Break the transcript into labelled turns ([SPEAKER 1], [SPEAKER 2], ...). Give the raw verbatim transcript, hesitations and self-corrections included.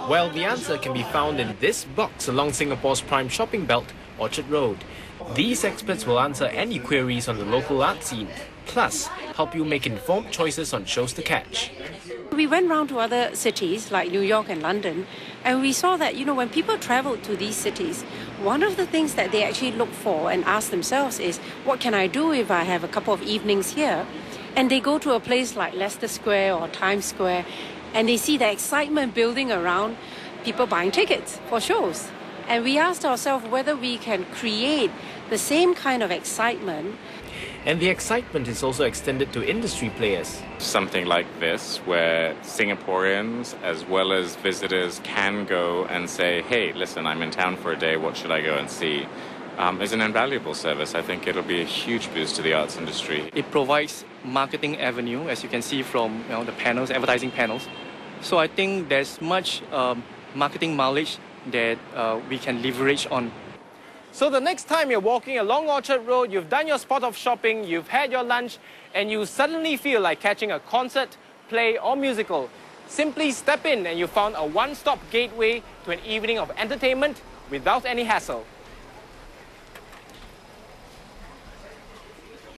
[SPEAKER 1] Well, the answer can be found in this box along Singapore's prime shopping belt, Orchard Road. These experts will answer any queries on the local art scene, plus help you make informed choices on shows to catch.
[SPEAKER 2] We went round to other cities like New York and London, and we saw that, you know, when people travel to these cities, one of the things that they actually look for and ask themselves is, what can I do if I have a couple of evenings here? And they go to a place like Leicester Square or Times Square, and they see the excitement building around people buying tickets for shows. And we asked ourselves whether we can create the same kind of excitement.
[SPEAKER 1] And the excitement is also extended to industry players.
[SPEAKER 3] Something like this, where Singaporeans as well as visitors can go and say, hey, listen, I'm in town for a day, what should I go and see? Um, is an invaluable service. I think it'll be a huge boost to the arts industry.
[SPEAKER 4] It provides marketing avenue, as you can see from you know, the panels, advertising panels. So I think there's much um, marketing mileage that uh, we can leverage on.
[SPEAKER 5] So the next time you're walking along Orchard Road, you've done your spot of shopping, you've had your lunch, and you suddenly feel like catching a concert, play or musical, simply step in and you found a one-stop gateway to an evening of entertainment without any hassle.